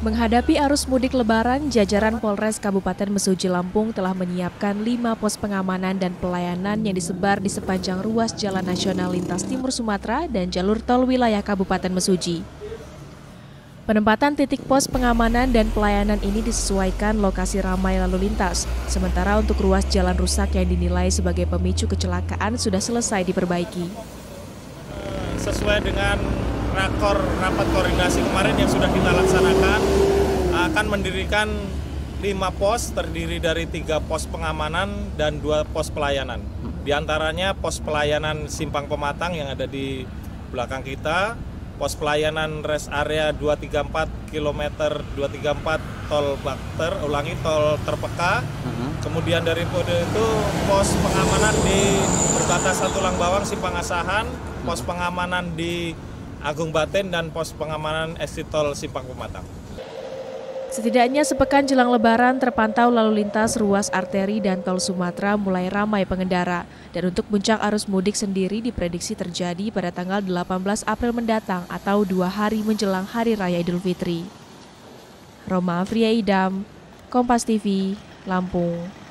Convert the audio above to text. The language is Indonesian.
Menghadapi arus mudik Lebaran, jajaran Polres Kabupaten Mesuji Lampung telah menyiapkan 5 pos pengamanan dan pelayanan yang disebar di sepanjang ruas Jalan Nasional Lintas Timur Sumatera dan jalur tol wilayah Kabupaten Mesuji. Penempatan titik pos pengamanan dan pelayanan ini disesuaikan lokasi ramai lalu lintas, sementara untuk ruas jalan rusak yang dinilai sebagai pemicu kecelakaan sudah selesai diperbaiki. Sesuai dengan rapat koordinasi kemarin yang sudah kita laksanakan, akan mendirikan 5 pos terdiri dari 3 pos pengamanan dan 2 pos pelayanan. Di antaranya pos pelayanan Simpang Pematang yang ada di belakang kita, pos pelayanan rest area 234 km 234 tol Bakter, tol Terpeka. Kemudian dari itu pos pengamanan di perbatasan Tulang Bawang Simpang Asahan, pos pengamanan di Agung Baten dan pos pengamanan exit tol Simpang Pematang. Setidaknya sepekan jelang Lebaran terpantau lalu lintas ruas arteri dan tol Sumatera mulai ramai pengendara. Dan untuk puncak arus mudik sendiri diprediksi terjadi pada tanggal 18 April mendatang atau 2 hari menjelang Hari Raya Idul Fitri. Roma Afriya Idam, Kompas TV, Lampung.